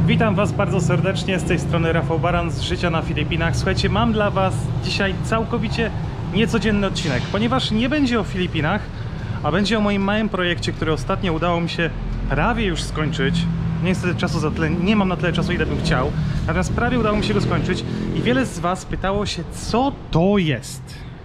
Witam Was bardzo serdecznie, z tej strony Rafał Baran z życia na Filipinach. Słuchajcie, mam dla Was dzisiaj całkowicie niecodzienny odcinek, ponieważ nie będzie o Filipinach, a będzie o moim małym projekcie, który ostatnio udało mi się prawie już skończyć. Niestety czasu za tyle, nie mam na tyle czasu, ile bym chciał, natomiast prawie udało mi się go skończyć i wiele z Was pytało się, co to jest.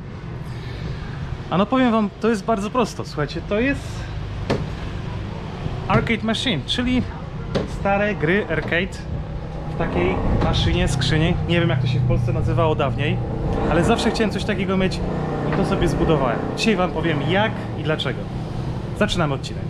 A no powiem Wam, to jest bardzo prosto, słuchajcie, to jest arcade machine, czyli stare gry arcade w takiej maszynie, skrzyni. Nie wiem, jak to się w Polsce nazywało dawniej, ale zawsze chciałem coś takiego mieć i to sobie zbudowałem. Dzisiaj Wam powiem jak i dlaczego. Zaczynamy odcinek.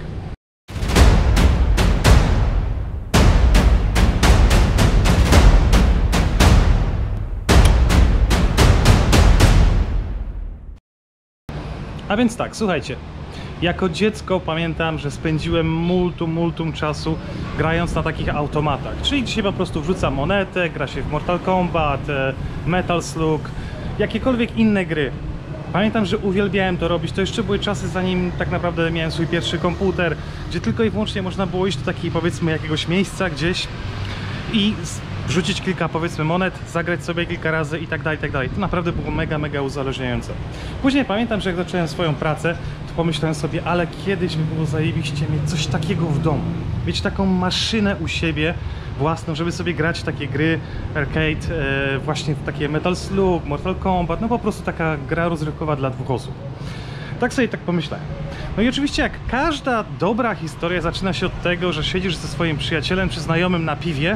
A więc tak, słuchajcie. Jako dziecko pamiętam, że spędziłem multum czasu grając na takich automatach, czyli gdzie się po prostu wrzuca monetę, gra się w Mortal Kombat, Metal Slug, jakiekolwiek inne gry. Pamiętam, że uwielbiałem to robić, to jeszcze były czasy zanim tak naprawdę miałem swój pierwszy komputer, gdzie tylko i wyłącznie można było iść do takiej, powiedzmy, jakiegoś miejsca gdzieś i wrzucić kilka, powiedzmy, monet, zagrać sobie kilka razy i tak dalej, i tak dalej. To naprawdę było mega uzależniające. Później pamiętam, że jak zacząłem swoją pracę, to pomyślałem sobie, ale kiedyś by było zajebiście mieć coś takiego w domu. Mieć taką maszynę u siebie własną, żeby sobie grać w takie gry arcade, właśnie w takie Metal Slug, Mortal Kombat, no po prostu taka gra rozrywkowa dla dwóch osób. Tak sobie tak pomyślałem. No i oczywiście jak każda dobra historia zaczyna się od tego, że siedzisz ze swoim przyjacielem czy znajomym na piwie.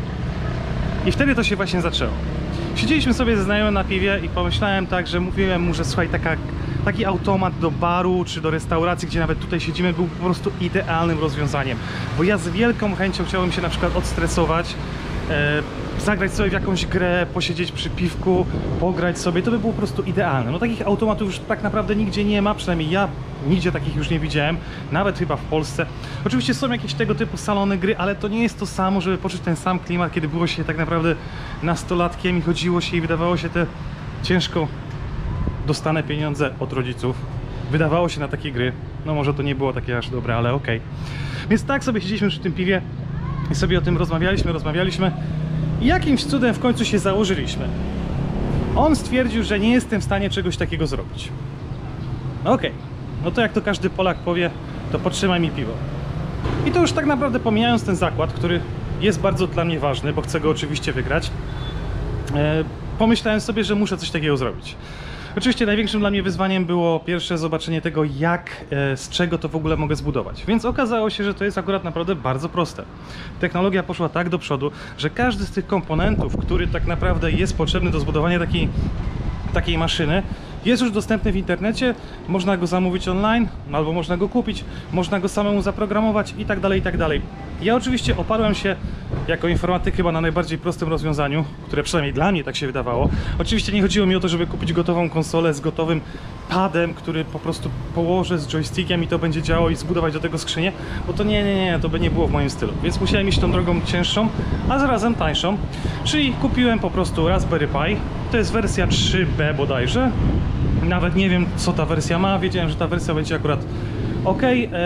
I wtedy to się właśnie zaczęło. Siedzieliśmy sobie ze znajomym na piwie i pomyślałem tak, że mówiłem mu, że słuchaj, taki automat do baru czy do restauracji, gdzie nawet tutaj siedzimy, był po prostu idealnym rozwiązaniem. Bo ja z wielką chęcią chciałem się na przykład odstresować, zagrać sobie w jakąś grę, posiedzieć przy piwku, pograć sobie, to by było po prostu idealne. No takich automatów już tak naprawdę nigdzie nie ma, przynajmniej ja nigdzie takich już nie widziałem, nawet chyba w Polsce. Oczywiście są jakieś tego typu salony gry, ale to nie jest to samo, żeby poczuć ten sam klimat, kiedy było się tak naprawdę nastolatkiem i chodziło się i wydawało się te ciężko dostane pieniądze od rodziców. Wydawało się na takie gry, no może to nie było takie aż dobre, ale okej. Więc tak sobie siedzieliśmy przy tym piwie i sobie o tym rozmawialiśmy i jakimś cudem w końcu się założyliśmy. On stwierdził, że nie jestem w stanie czegoś takiego zrobić. Okej, no to jak to każdy Polak powie, to podtrzymaj mi piwo. I to już tak naprawdę pomijając ten zakład, który jest bardzo dla mnie ważny, bo chcę go oczywiście wygrać, pomyślałem sobie, że muszę coś takiego zrobić. Oczywiście największym dla mnie wyzwaniem było pierwsze zobaczenie tego, z czego to w ogóle mogę zbudować. Więc okazało się, że to jest akurat naprawdę bardzo proste. Technologia poszła tak do przodu, że każdy z tych komponentów, który tak naprawdę jest potrzebny do zbudowania takiej maszyny, jest już dostępny w internecie, można go zamówić online, albo można go kupić, można go samemu zaprogramować i tak dalej, i tak dalej. Ja oczywiście oparłem się jako informatyk chyba na najbardziej prostym rozwiązaniu, które przynajmniej dla mnie tak się wydawało. Oczywiście nie chodziło mi o to, żeby kupić gotową konsolę z gotowym padem, który po prostu położę z joystickiem i to będzie działało i zbudować do tego skrzynię, bo to nie, to by nie było w moim stylu. Więc musiałem iść tą drogą cięższą, a zarazem tańszą, czyli kupiłem po prostu Raspberry Pi. To jest wersja 3B bodajże. Nawet nie wiem, co ta wersja ma, wiedziałem, że ta wersja będzie akurat ok.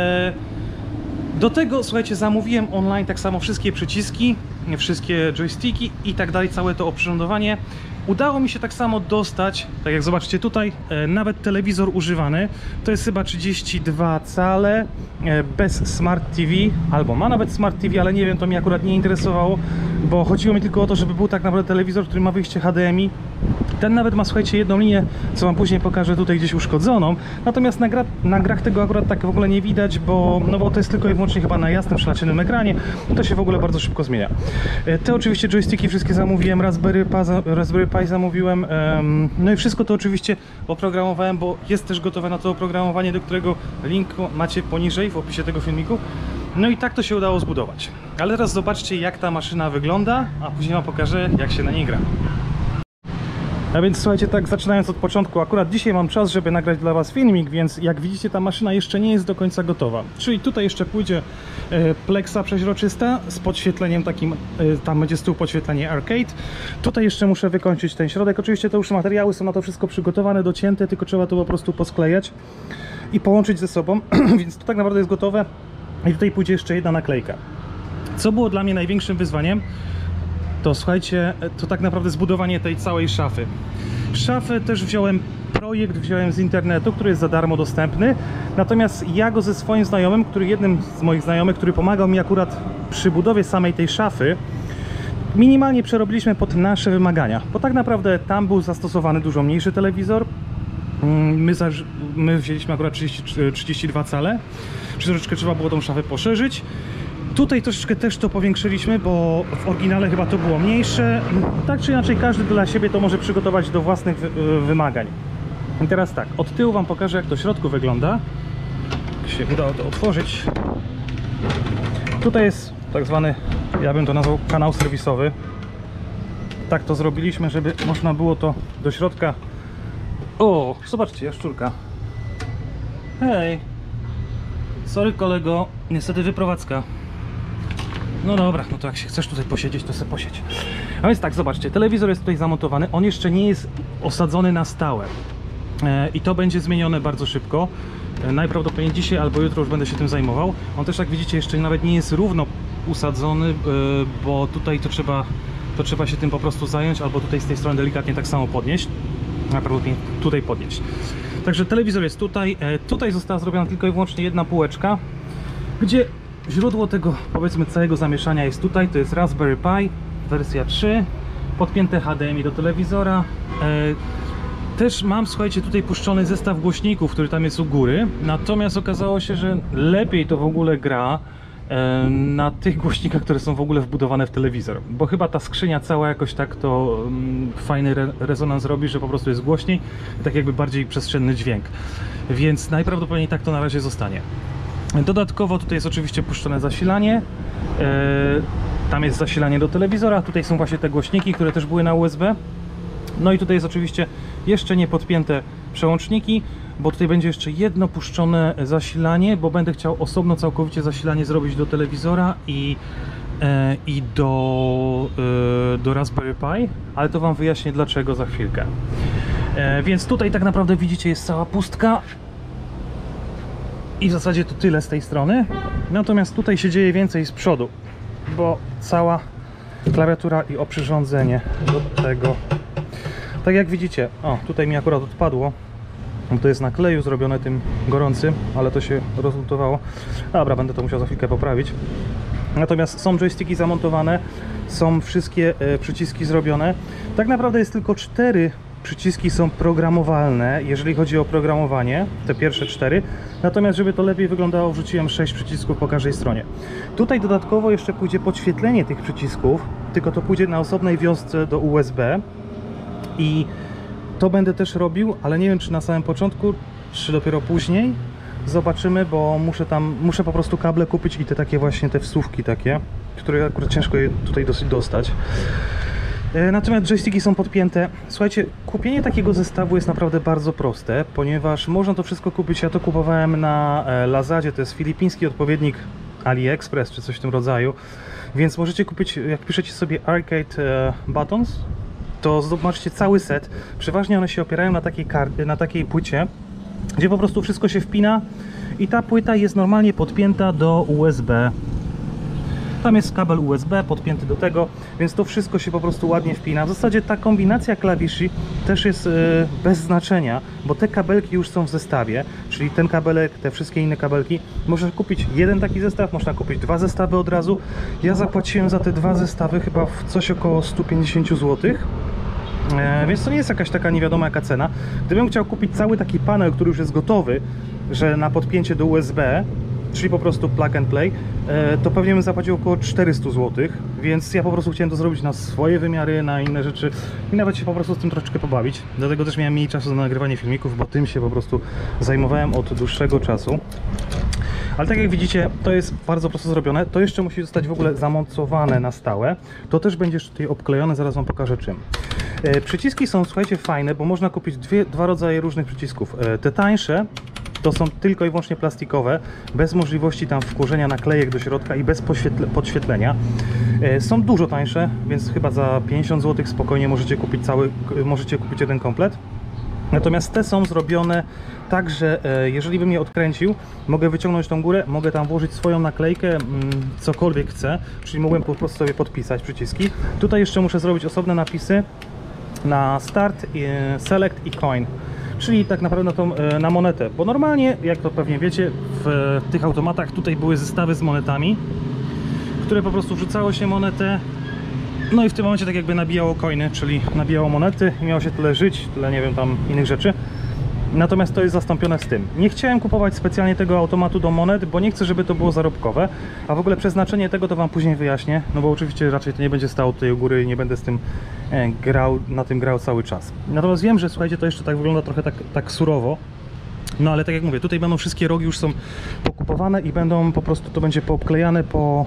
Do tego, słuchajcie, zamówiłem online tak samo wszystkie przyciski, wszystkie joysticki i tak dalej, całe to oprzyrządowanie. Udało mi się tak samo dostać, tak jak zobaczycie tutaj, nawet telewizor używany. To jest chyba 32 cale, bez Smart TV, albo ma nawet Smart TV, ale nie wiem, to mnie akurat nie interesowało, bo chodziło mi tylko o to, żeby był tak naprawdę telewizor, który ma wyjście HDMI. Ten nawet ma, słuchajcie, jedną linię, co wam później pokażę, tutaj gdzieś uszkodzoną. Natomiast na grach tego akurat tak w ogóle nie widać, bo to jest tylko i wyłącznie chyba na jasnym, przeznaczonym ekranie. To się w ogóle bardzo szybko zmienia. Te oczywiście joysticki wszystkie zamówiłem, Raspberry Pi zamówiłem. No i wszystko to oczywiście oprogramowałem, bo jest też gotowe na to oprogramowanie, do którego link macie poniżej w opisie tego filmiku. No i tak to się udało zbudować. Ale teraz zobaczcie, jak ta maszyna wygląda, a później wam pokażę, jak się na niej gra. A więc słuchajcie, tak zaczynając od początku, akurat dzisiaj mam czas, żeby nagrać dla was filmik, więc jak widzicie, ta maszyna jeszcze nie jest do końca gotowa. Czyli tutaj jeszcze pójdzie pleksa przeźroczysta z podświetleniem takim, tam będzie z tyłu podświetlenie arcade. Tutaj jeszcze muszę wykończyć ten środek. Oczywiście to już materiały są na to wszystko przygotowane, docięte, tylko trzeba to po prostu posklejać i połączyć ze sobą, więc to tak naprawdę jest gotowe. I tutaj pójdzie jeszcze jedna naklejka. Co było dla mnie największym wyzwaniem, to słuchajcie, to tak naprawdę zbudowanie tej całej szafy. Szafę też wziąłem z internetu, który jest za darmo dostępny, natomiast ja go ze swoim znajomym, jednym z moich znajomych, który pomagał mi akurat przy budowie samej tej szafy, minimalnie przerobiliśmy pod nasze wymagania, bo tak naprawdę tam był zastosowany dużo mniejszy telewizor. My wzięliśmy akurat 32 cale, czyli troszeczkę trzeba było tą szafę poszerzyć. Tutaj troszeczkę też to powiększyliśmy, bo w oryginale chyba to było mniejsze. Tak czy inaczej każdy dla siebie to może przygotować do własnych wymagań. I teraz tak, od tyłu wam pokażę, jak to w środku wygląda. Jak się udało to otworzyć. Tutaj jest tak zwany, ja bym to nazwał, kanał serwisowy. Tak to zrobiliśmy, żeby można było to do środka. O, zobaczcie, jaszczurka. Hej. Sorry kolego, niestety wyprowadzka. No dobra, no to jak się chcesz tutaj posiedzieć, to sobie posiedź. A więc tak, zobaczcie, telewizor jest tutaj zamontowany, on jeszcze nie jest osadzony na stałe. I to będzie zmienione bardzo szybko. Najprawdopodobniej dzisiaj albo jutro już będę się tym zajmował. On też, jak widzicie, jeszcze nawet nie jest równo usadzony, bo tutaj to trzeba się tym po prostu zająć, albo tutaj z tej strony delikatnie tak samo podnieść. Najprawdopodobniej tutaj podnieść. Także telewizor jest tutaj. Tutaj została zrobiona tylko i wyłącznie jedna półeczka, gdzie źródło tego, powiedzmy, całego zamieszania jest tutaj. To jest Raspberry Pi, wersja 3, podpięte HDMI do telewizora. Też mam, słuchajcie, tutaj puszczony zestaw głośników, który tam jest u góry. Natomiast okazało się, że lepiej to w ogóle gra na tych głośnikach, które są w ogóle wbudowane w telewizor, bo chyba ta skrzynia cała jakoś tak to fajny rezonans robi, że po prostu jest głośniej, tak jakby bardziej przestrzenny dźwięk, więc najprawdopodobniej tak to na razie zostanie. Dodatkowo tutaj jest oczywiście puszczone zasilanie, tam jest zasilanie do telewizora, tutaj są właśnie te głośniki, które też były na USB. No i tutaj jest oczywiście jeszcze nie podpięte przełączniki, bo tutaj będzie jeszcze jedno puszczone zasilanie, bo będę chciał osobno całkowicie zasilanie zrobić do telewizora i do Raspberry Pi, ale to wam wyjaśnię dlaczego za chwilkę. Więc tutaj tak naprawdę widzicie, jest cała pustka i w zasadzie to tyle z tej strony. Natomiast tutaj się dzieje więcej z przodu, bo cała klawiatura i oprzyrządzenie do tego. Tak jak widzicie, o, tutaj mi akurat odpadło, to jest na kleju zrobione tym gorącym, ale to się rozlutowało. Dobra, będę to musiał za chwilkę poprawić. Natomiast są joysticki zamontowane, są wszystkie przyciski zrobione. Tak naprawdę jest tylko 4 przyciski są programowalne, jeżeli chodzi o programowanie, te pierwsze 4. Natomiast żeby to lepiej wyglądało, wrzuciłem 6 przycisków po każdej stronie. Tutaj dodatkowo jeszcze pójdzie podświetlenie tych przycisków, tylko to pójdzie na osobnej wiązce do USB. I to będę też robił, ale nie wiem, czy na samym początku, czy dopiero później. Zobaczymy, bo muszę po prostu kable kupić i te takie właśnie te wsówki takie, które akurat ciężko je tutaj dosyć dostać. Natomiast joysticki są podpięte. Słuchajcie, kupienie takiego zestawu jest naprawdę bardzo proste, ponieważ można to wszystko kupić. Ja to kupowałem na Lazadzie, to jest filipiński odpowiednik AliExpress czy coś w tym rodzaju. Więc możecie kupić, jak piszecie sobie Arcade Buttons, to zobaczcie cały set. Przeważnie one się opierają na takiej płycie, gdzie po prostu wszystko się wpina i ta płyta jest normalnie podpięta do USB. Tam jest kabel USB podpięty do tego, więc to wszystko się po prostu ładnie wpina. W zasadzie ta kombinacja klawiszy też jest bez znaczenia, bo te kabelki już są w zestawie, czyli ten kabelek, te wszystkie inne kabelki. Można kupić jeden taki zestaw, można kupić 2 zestawy od razu. Ja zapłaciłem za te 2 zestawy chyba w coś około 150 zł. Więc to nie jest jakaś taka nie wiadoma jaka cena. Gdybym chciał kupić cały taki panel, który już jest gotowy, że na podpięcie do USB, czyli po prostu plug and play, to pewnie bym zapłacił około 400 zł, więc ja po prostu chciałem to zrobić na swoje wymiary, na inne rzeczy i nawet się po prostu z tym troszeczkę pobawić. Dlatego też miałem mniej czasu na nagrywanie filmików, bo tym się po prostu zajmowałem od dłuższego czasu. Ale tak jak widzicie, to jest bardzo prosto zrobione. To jeszcze musi zostać w ogóle zamontowane na stałe. To też będzie jeszcze tutaj obklejone, zaraz wam pokażę czym. Przyciski są, słuchajcie, fajne, bo można kupić dwa rodzaje różnych przycisków. Te tańsze to są tylko i wyłącznie plastikowe, bez możliwości tam wkurzenia naklejek do środka i bez podświetlenia. Są dużo tańsze, więc chyba za 50 zł spokojnie możecie kupić jeden komplet. Natomiast te są zrobione tak, że jeżeli bym je odkręcił, mogę wyciągnąć tą górę, mogę tam włożyć swoją naklejkę, cokolwiek chcę, czyli mogłem po prostu sobie podpisać przyciski. Tutaj jeszcze muszę zrobić osobne napisy na start, select i coin, czyli tak naprawdę na monetę, bo normalnie, jak to pewnie wiecie, w tych automatach tutaj były zestawy z monetami, które po prostu wrzucało się monetę, no i w tym momencie tak jakby nabijało coiny, czyli nabijało monety i miało się tyle żyć, tyle nie wiem tam innych rzeczy. Natomiast to jest zastąpione z tym. Nie chciałem kupować specjalnie tego automatu do monet, bo nie chcę, żeby to było zarobkowe. A w ogóle przeznaczenie tego to wam później wyjaśnię, no bo oczywiście raczej to nie będzie stało tutaj u góry i nie będę z tym na tym grał cały czas. Natomiast wiem, że słuchajcie, to jeszcze tak wygląda trochę tak surowo. No ale tak jak mówię, tutaj będą wszystkie rogi już są pokupowane i będą po prostu, to będzie poobklejane,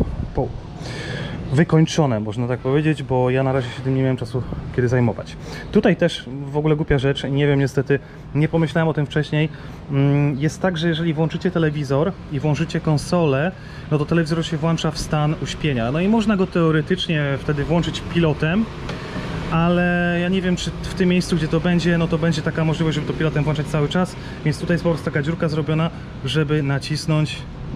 wykończone, można tak powiedzieć, bo ja na razie się tym nie miałem czasu kiedy zajmować. Tutaj też w ogóle głupia rzecz, nie wiem niestety, nie pomyślałem o tym wcześniej, jest tak, że jeżeli włączycie telewizor i włączycie konsolę, no to telewizor się włącza w stan uśpienia, no i można go teoretycznie wtedy włączyć pilotem, ale ja nie wiem, czy w tym miejscu, gdzie to będzie, no to będzie taka możliwość, żeby to pilotem włączać cały czas, więc tutaj jest po prostu taka dziurka zrobiona, żeby nacisnąć,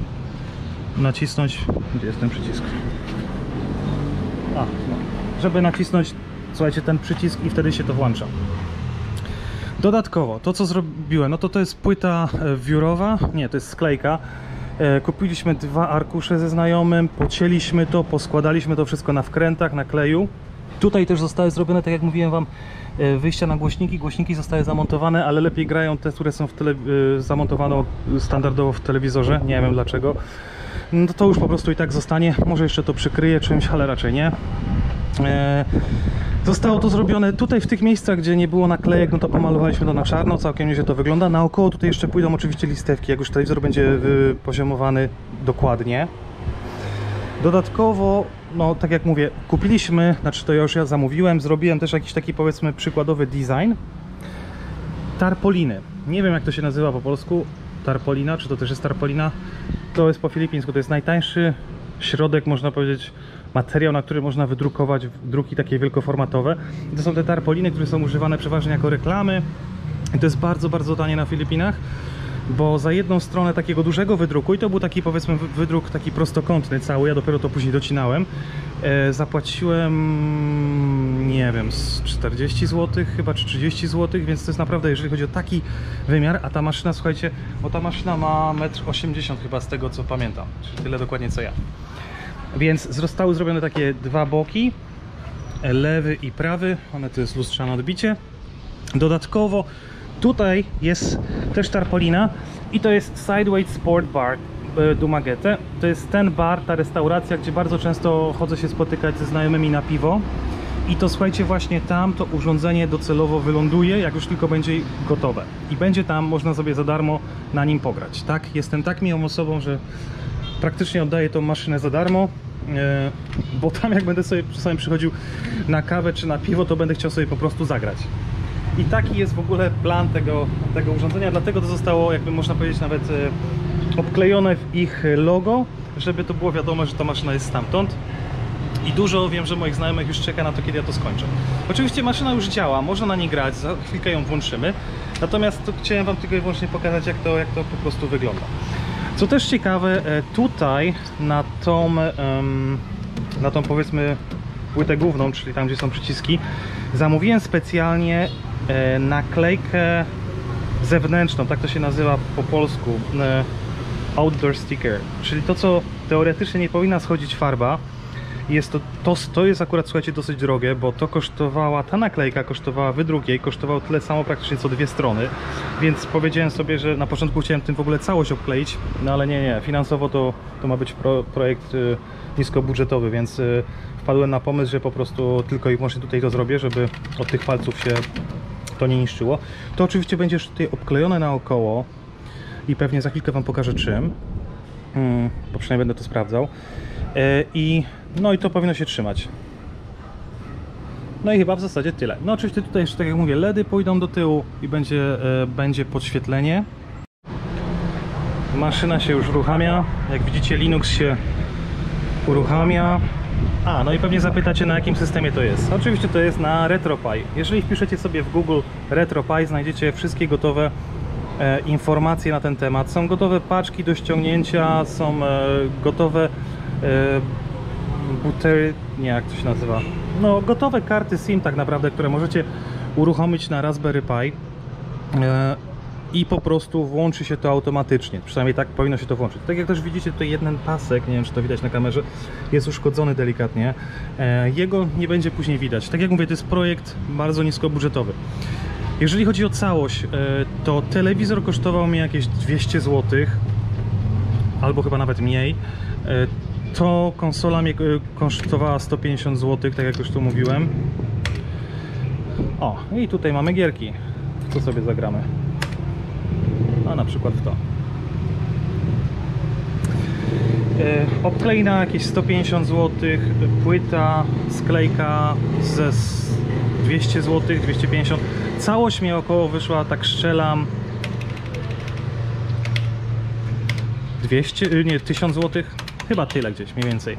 gdzie jest ten przycisk? No. Żeby nacisnąć, słuchajcie, ten przycisk i wtedy się to włącza. Dodatkowo, to co zrobiłem, no to jest płyta wiórowa, nie, to jest sklejka. Kupiliśmy 2 arkusze ze znajomym, pocięliśmy to, poskładaliśmy to wszystko na wkrętach, na kleju. Tutaj też zostały zrobione, tak jak mówiłem wam, wyjścia na głośniki. Głośniki zostały zamontowane, ale lepiej grają te, które są zamontowane standardowo w telewizorze, nie wiem dlaczego. No to już po prostu i tak zostanie, może jeszcze to przykryję czymś, ale raczej nie. Zostało to zrobione tutaj w tych miejscach, gdzie nie było naklejek, no to pomalowaliśmy to na czarno, całkiem nieźle to wygląda. Naokoło tutaj jeszcze pójdą oczywiście listewki, jak już telewizor będzie poziomowany dokładnie. Dodatkowo, no tak jak mówię, kupiliśmy, znaczy to ja zamówiłem, zrobiłem też jakiś taki powiedzmy przykładowy design. Tarpoliny, nie wiem jak to się nazywa po polsku, tarpolina, czy to też jest tarpolina? To jest po filipińsku, to jest najtańszy środek, można powiedzieć, materiał, na który można wydrukować druki takie wielkoformatowe. I to są te tarpoliny, które są używane przeważnie jako reklamy. I to jest bardzo, bardzo tanie na Filipinach, bo za jedną stronę takiego dużego wydruku, i to był taki powiedzmy wydruk taki prostokątny cały, ja dopiero to później docinałem, zapłaciłem, nie wiem, z 40 zł chyba, czy 30 zł, więc to jest naprawdę, jeżeli chodzi o taki wymiar, a ta maszyna, słuchajcie, bo ta maszyna ma 1,80 m chyba z tego co pamiętam, czyli tyle dokładnie co ja. Więc zostały zrobione takie 2 boki, lewy i prawy, one to jest lustrzane odbicie. Dodatkowo tutaj jest też tarpolina i to jest Sideway Sport Bar Dumaguete. To jest ten bar, ta restauracja, gdzie bardzo często chodzę się spotykać ze znajomymi na piwo. I to słuchajcie, właśnie tam to urządzenie docelowo wyląduje, jak już tylko będzie gotowe. I będzie tam, można sobie za darmo na nim pograć. Tak, jestem tak miłą osobą, że praktycznie oddaję tą maszynę za darmo, bo tam jak będę sobie czasami przychodził na kawę czy na piwo, to będę chciał sobie po prostu zagrać. I taki jest w ogóle plan tego urządzenia, dlatego to zostało, jakby można powiedzieć, nawet obklejone w ich logo, żeby to było wiadomo, że ta maszyna jest stamtąd. I dużo wiem, że moich znajomych już czeka na to, kiedy ja to skończę. Oczywiście maszyna już działa, można na niej grać, za chwilkę ją włączymy. Natomiast to chciałem wam tylko i wyłącznie pokazać, jak to po prostu wygląda. Co też ciekawe, tutaj na tą powiedzmy płytę główną, czyli tam, gdzie są przyciski, zamówiłem specjalnie naklejkę zewnętrzną, tak to się nazywa po polsku, outdoor sticker, czyli to, co teoretycznie nie powinna schodzić farba. Jest to jest akurat, słuchajcie, dosyć drogie, bo to kosztowała, ta naklejka kosztowała, wydruk jej kosztował tyle samo praktycznie co 2 strony, więc powiedziałem sobie, że na początku chciałem tym w ogóle całość obkleić, no ale nie, finansowo to ma być projekt niskobudżetowy, więc wpadłem na pomysł, że po prostu tylko i wyłącznie tutaj to zrobię, żeby od tych palców się to nie niszczyło. To oczywiście będzie już tutaj obklejone naokoło i pewnie za chwilkę wam pokażę czym, bo przynajmniej będę to sprawdzał. No i to powinno się trzymać. No i chyba w zasadzie tyle. No oczywiście tutaj jeszcze, tak jak mówię, LEDy pójdą do tyłu i będzie podświetlenie. Maszyna się już uruchamia. Jak widzicie, Linux się uruchamia. No i pewnie zapytacie, na jakim systemie to jest. Oczywiście to jest na RetroPie. Jeżeli wpiszecie sobie w Google RetroPie, znajdziecie wszystkie gotowe informacje na ten temat. Są gotowe paczki do ściągnięcia, są gotowe jak to się nazywa? No, gotowe karty SIM tak naprawdę, które możecie uruchomić na Raspberry Pi i po prostu włączy się to automatycznie. Przynajmniej tak powinno się to włączyć. Tak jak też widzicie, tutaj jeden pasek, nie wiem, czy to widać na kamerze, jest uszkodzony delikatnie. Jego nie będzie później widać. Tak jak mówię, to jest projekt bardzo niskobudżetowy. Jeżeli chodzi o całość, to telewizor kosztował mi jakieś 200 zł, albo chyba nawet mniej. To konsola mnie kosztowała 150 zł, tak jak już tu mówiłem. I tutaj mamy gierki. Co sobie zagramy? Na przykład w to. Obklejna jakieś 150 zł, płyta, sklejka ze 200 zł, 250. Całość mi około wyszła, tak strzelam, 1000 zł. Chyba tyle gdzieś, mniej więcej.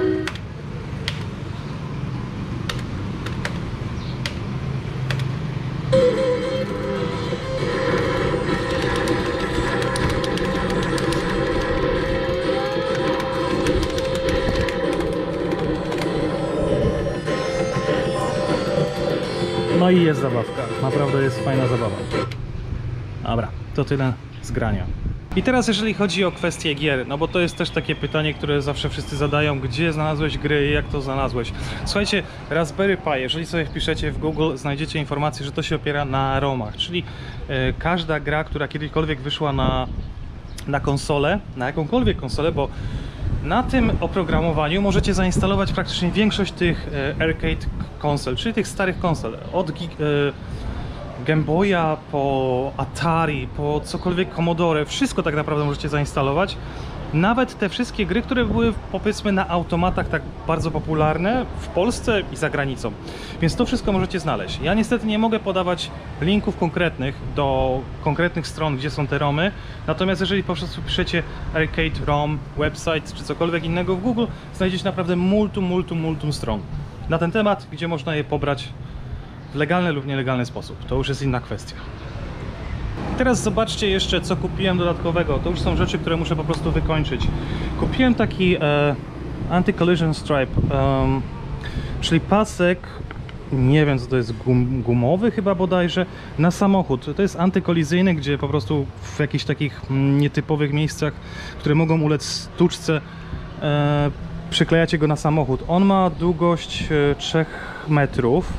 No i jest zabawka. Naprawdę jest fajna zabawa. Dobra, to tyle z grania. I teraz jeżeli chodzi o kwestię gier, no bo to jest też takie pytanie, które zawsze wszyscy zadają, gdzie znalazłeś gry i jak to znalazłeś. Słuchajcie, Raspberry Pi, jeżeli sobie wpiszecie w Google, znajdziecie informację, że to się opiera na ROMach, czyli każda gra, która kiedykolwiek wyszła na konsolę, na jakąkolwiek konsolę, bo na tym oprogramowaniu możecie zainstalować praktycznie większość tych arcade konsol, czyli tych starych konsol, od Game Boya, po Atari, po cokolwiek Commodore, wszystko tak naprawdę możecie zainstalować. Nawet te wszystkie gry, które były, powiedzmy, na automatach tak bardzo popularne w Polsce i za granicą. Więc to wszystko możecie znaleźć. Ja niestety nie mogę podawać linków konkretnych do konkretnych stron, gdzie są te ROMy. Natomiast jeżeli po prostu piszecie arcade ROM, website czy cokolwiek innego w Google, znajdziecie naprawdę multum stron na ten temat, gdzie można je pobrać w legalny lub nielegalny sposób. To już jest inna kwestia. Teraz zobaczcie jeszcze, co kupiłem dodatkowego. To już są rzeczy, które muszę po prostu wykończyć. Kupiłem taki anti-collision stripe, czyli pasek, nie wiem co to jest, gumowy chyba bodajże, na samochód. To jest antykolizyjny, gdzie po prostu w jakichś takich nietypowych miejscach, które mogą ulec stłuczce, przyklejacie go na samochód. On ma długość 3 metrów,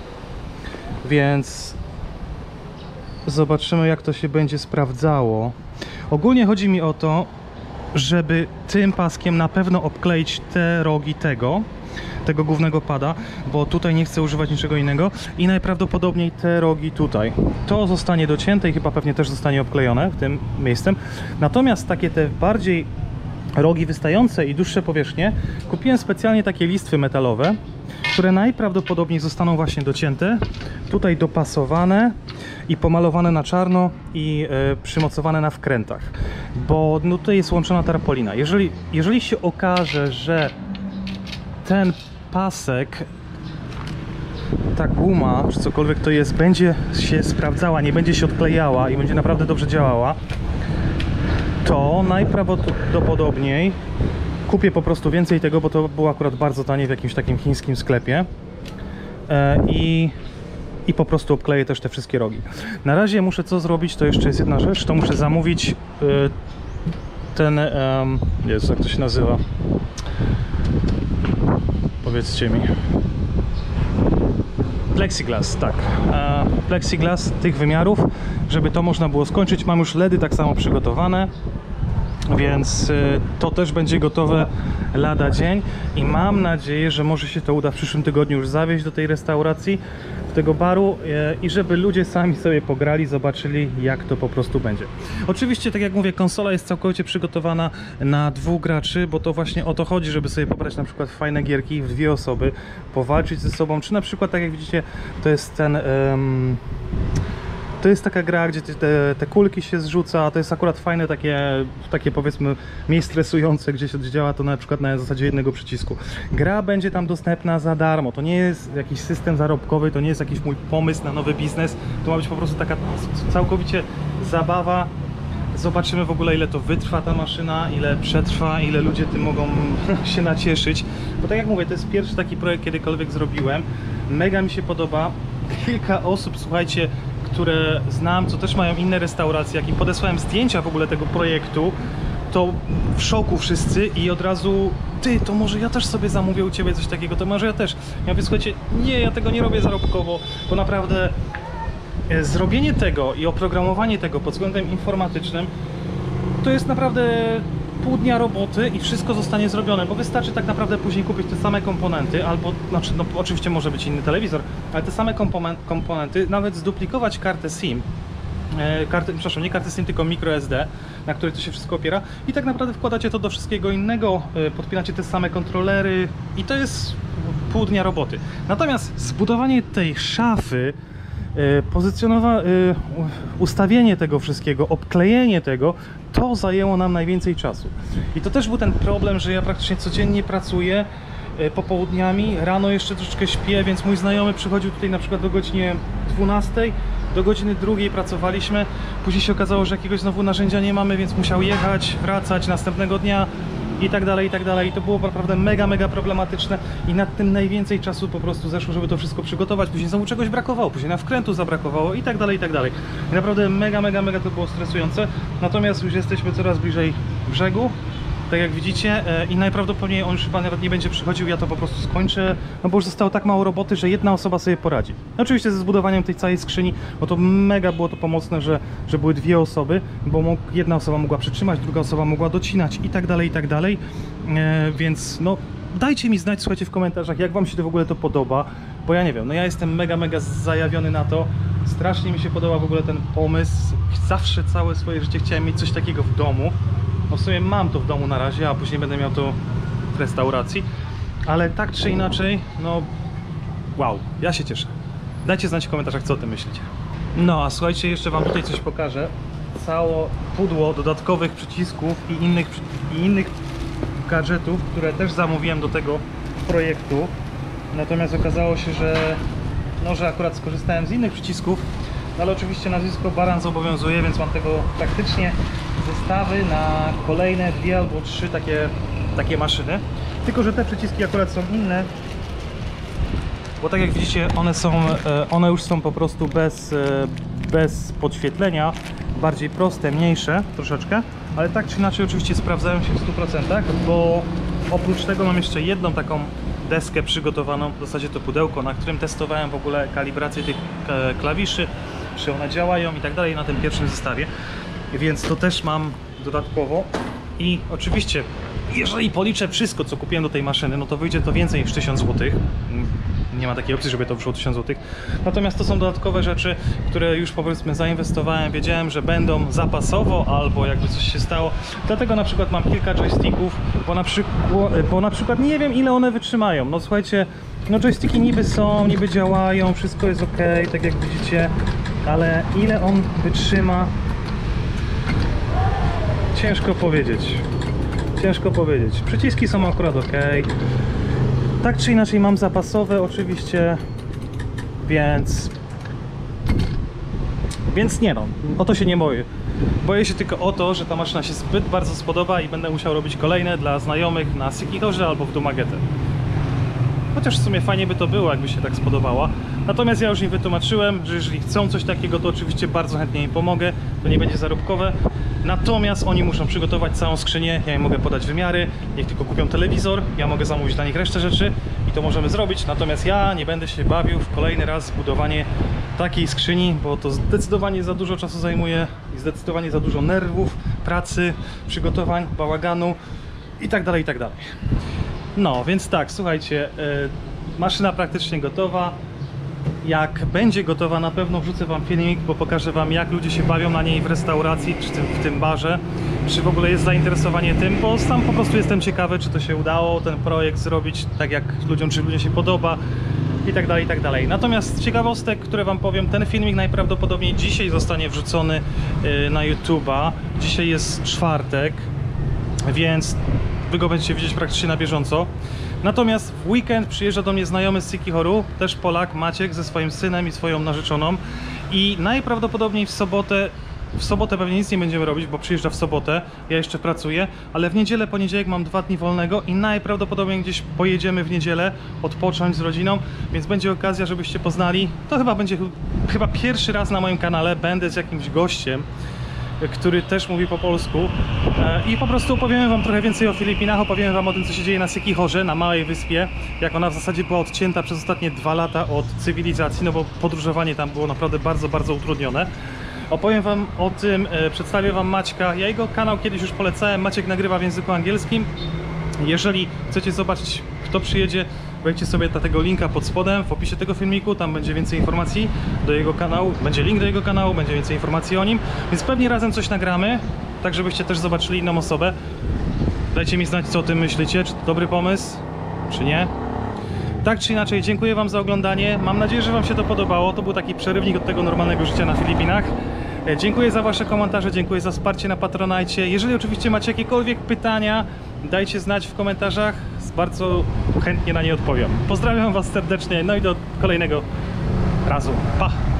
więc zobaczymy, jak to się będzie sprawdzało. Ogólnie chodzi mi o to, żeby tym paskiem na pewno obkleić te rogi tego głównego pada, bo tutaj nie chcę używać niczego innego i najprawdopodobniej te rogi tutaj. To zostanie docięte i chyba pewnie też zostanie obklejone w tym miejscem. Natomiast takie te bardziej rogi wystające i dłuższe powierzchnie, kupiłem specjalnie takie listwy metalowe, które najprawdopodobniej zostaną właśnie docięte, tutaj dopasowane i pomalowane na czarno i przymocowane na wkrętach, bo no, tutaj jest łączona tarpolina. Jeżeli się okaże, że ten pasek, ta guma, czy cokolwiek to jest, będzie się sprawdzała, nie będzie się odklejała i będzie naprawdę dobrze działała, to najprawdopodobniej kupię po prostu więcej tego, bo to było akurat bardzo tanie w jakimś takim chińskim sklepie i po prostu obkleję też te wszystkie rogi. Na razie muszę co zrobić, to jeszcze jest jedna rzecz, to muszę zamówić ten, Jezu, jak to się nazywa? Powiedzcie mi. Plexiglas, tak. Plexiglas tych wymiarów, żeby to można było skończyć. Mam już LEDy tak samo przygotowane, więc to też będzie gotowe lada dzień i mam nadzieję, że może się to uda w przyszłym tygodniu już zawieźć do tej restauracji, do tego baru i żeby ludzie sami sobie pograli, zobaczyli, jak to po prostu będzie. Oczywiście, tak jak mówię, konsola jest całkowicie przygotowana na 2 graczy, bo to właśnie o to chodzi, żeby sobie pobrać na przykład fajne gierki w 2 osoby, powalczyć ze sobą, czy na przykład, tak jak widzicie, to jest ten To jest taka gra, gdzie te kulki się zrzuca, to jest akurat fajne, takie powiedzmy mniej stresujące, gdzie się działa to na przykład na zasadzie jednego przycisku. Gra będzie tam dostępna za darmo, to nie jest jakiś system zarobkowy, to nie jest jakiś mój pomysł na nowy biznes, to ma być po prostu taka całkowicie zabawa. Zobaczymy w ogóle, ile to wytrwa ta maszyna, ile przetrwa, ile ludzie tym mogą się nacieszyć. Bo tak jak mówię, to jest pierwszy taki projekt, kiedykolwiek zrobiłem. Mega mi się podoba. Kilka osób, słuchajcie, które znam, co też mają inne restauracje, jak im podesłałem zdjęcia w ogóle tego projektu, to w szoku wszyscy i od razu: ty, to może ja też sobie zamówię u ciebie coś takiego, to może ja też. Ja mówię: słuchajcie, nie, ja tego nie robię zarobkowo, bo naprawdę zrobienie tego i oprogramowanie tego pod względem informatycznym to jest naprawdę pół dnia roboty i wszystko zostanie zrobione, bo wystarczy tak naprawdę później kupić te same komponenty, albo, znaczy, no oczywiście może być inny telewizor, ale te same komponenty, nawet zduplikować kartę SIM, przepraszam, nie kartę SIM, tylko microSD, na której to się wszystko opiera, i tak naprawdę wkładacie to do wszystkiego innego, podpinacie te same kontrolery i to jest pół dnia roboty. Natomiast zbudowanie tej szafy, ustawienie tego wszystkiego, obklejenie tego, to zajęło nam najwięcej czasu. I to też był ten problem, że ja praktycznie codziennie pracuję popołudniami, rano jeszcze troszeczkę śpię, więc mój znajomy przychodził tutaj na przykład do godziny 12, do godziny 2 pracowaliśmy, później się okazało, że jakiegoś znowu narzędzia nie mamy, więc musiał jechać, wracać następnego dnia i tak dalej, i tak dalej. I to było naprawdę mega problematyczne i nad tym najwięcej czasu po prostu zeszło, żeby to wszystko przygotować. Później znowu czegoś brakowało, później na wkrętu zabrakowało i tak dalej, i tak dalej. I naprawdę mega to było stresujące. Natomiast już jesteśmy coraz bliżej brzegu, tak jak widzicie, i najprawdopodobniej on już chyba nawet nie będzie przychodził, ja to po prostu skończę, no bo już zostało tak mało roboty, że jedna osoba sobie poradzi. Oczywiście ze zbudowaniem tej całej skrzyni, bo to mega było to pomocne, że były dwie osoby, bo jedna osoba mogła przytrzymać, druga osoba mogła docinać i tak dalej, więc no dajcie mi znać, słuchajcie, w komentarzach, jak wam się to w ogóle to podoba, bo ja nie wiem, no ja jestem mega zajawiony na to, strasznie mi się podoba w ogóle ten pomysł, zawsze całe swoje życie chciałem mieć coś takiego w domu. No w sumie mam to w domu na razie, a później będę miał to w restauracji, ale tak czy inaczej, no wow, ja się cieszę. Dajcie znać w komentarzach, co o tym myślicie. No a słuchajcie, jeszcze wam tutaj coś pokażę. Całe pudło dodatkowych przycisków i innych gadżetów, które też zamówiłem do tego projektu. Natomiast okazało się, że akurat skorzystałem z innych przycisków, no ale oczywiście nazwisko Baran zobowiązuje, więc mam tego praktycznie zestawy na kolejne 2 albo 3 takie maszyny. Tylko że te przyciski akurat są inne, bo tak jak widzicie, one już są po prostu bez podświetlenia, bardziej proste, mniejsze troszeczkę, ale tak czy inaczej oczywiście sprawdzają się w 100%, bo oprócz tego mam jeszcze jedną taką deskę przygotowaną, w zasadzie to pudełko, na którym testowałem w ogóle kalibrację tych klawiszy, czy one działają i tak dalej na tym pierwszym zestawie, więc to też mam dodatkowo. I oczywiście, jeżeli policzę wszystko, co kupiłem do tej maszyny, no to wyjdzie to więcej niż 1000 zł. Nie ma takiej opcji, żeby to wyszło 1000 zł. Natomiast to są dodatkowe rzeczy, które już powiedzmy zainwestowałem, wiedziałem, że będą zapasowo albo jakby coś się stało. Dlatego na przykład mam kilka joysticków, bo na przykład nie wiem, ile one wytrzymają. No słuchajcie, no joysticki niby są, niby działają, wszystko jest ok, tak jak widzicie, ale ile on wytrzyma, ciężko powiedzieć. Ciężko powiedzieć. Przyciski są akurat ok. Tak czy inaczej mam zapasowe oczywiście, więc nie no, o to się nie boję. Boję się tylko o to, że ta maszyna się zbyt bardzo spodoba i będę musiał robić kolejne dla znajomych na Sekirorze albo w Dumagetę. Chociaż w sumie fajnie by to było, jakby się tak spodobała. Natomiast ja już im wytłumaczyłem, że jeżeli chcą coś takiego, to oczywiście bardzo chętnie im pomogę. To nie będzie zarobkowe. Natomiast oni muszą przygotować całą skrzynię, ja im mogę podać wymiary, niech tylko kupią telewizor, ja mogę zamówić dla nich resztę rzeczy i to możemy zrobić. Natomiast ja nie będę się bawił w kolejny raz zbudowanie takiej skrzyni, bo to zdecydowanie za dużo czasu zajmuje i zdecydowanie za dużo nerwów, pracy, przygotowań, bałaganu i tak dalej, i tak dalej. No, więc tak, słuchajcie, maszyna praktycznie gotowa. Jak będzie gotowa, na pewno wrzucę wam filmik, bo pokażę wam, jak ludzie się bawią na niej w restauracji, czy w tym barze, czy w ogóle jest zainteresowanie tym, bo sam po prostu jestem ciekawy, czy to się udało, ten projekt zrobić tak jak ludziom, czy ludziom się podoba i tak dalej, i tak dalej. Natomiast z ciekawostek, które wam powiem, ten filmik najprawdopodobniej dzisiaj zostanie wrzucony na YouTube'a. Dzisiaj jest czwartek, więc wy go będziecie widzieć praktycznie na bieżąco. Natomiast w weekend przyjeżdża do mnie znajomy z Sikihoru, też Polak, Maciek, ze swoim synem i swoją narzeczoną, i najprawdopodobniej w sobotę pewnie nic nie będziemy robić, bo przyjeżdża w sobotę, ja jeszcze pracuję, ale w niedzielę, poniedziałek mam 2 dni wolnego i najprawdopodobniej gdzieś pojedziemy w niedzielę odpocząć z rodziną, więc będzie okazja, żebyście poznali. To będzie pierwszy raz na moim kanale będę z jakimś gościem, który też mówi po polsku, i po prostu opowiemy wam trochę więcej o Filipinach, opowiemy wam o tym, co się dzieje na Sikihorze, na małej wyspie, jak ona w zasadzie była odcięta przez ostatnie 2 lata od cywilizacji, no bo podróżowanie tam było naprawdę bardzo, bardzo utrudnione. Opowiem wam o tym, przedstawię wam Maćka. Ja jego kanał kiedyś już polecałem, Maciek nagrywa w języku angielskim. Jeżeli chcecie zobaczyć, kto przyjedzie, wejdźcie sobie na tego linka pod spodem w opisie tego filmiku, tam będzie więcej informacji do jego kanału, będzie link do jego kanału, będzie więcej informacji o nim, więc pewnie razem coś nagramy, tak żebyście też zobaczyli inną osobę. Dajcie mi znać, co o tym myślicie, czy to dobry pomysł, czy nie. Tak czy inaczej, dziękuję wam za oglądanie, mam nadzieję, że wam się to podobało, to był taki przerywnik od tego normalnego życia na Filipinach. Dziękuję za wasze komentarze, dziękuję za wsparcie na Patronite. Jeżeli oczywiście macie jakiekolwiek pytania, dajcie znać w komentarzach, bardzo chętnie na nie odpowiem. Pozdrawiam was serdecznie, no i do kolejnego razu. Pa!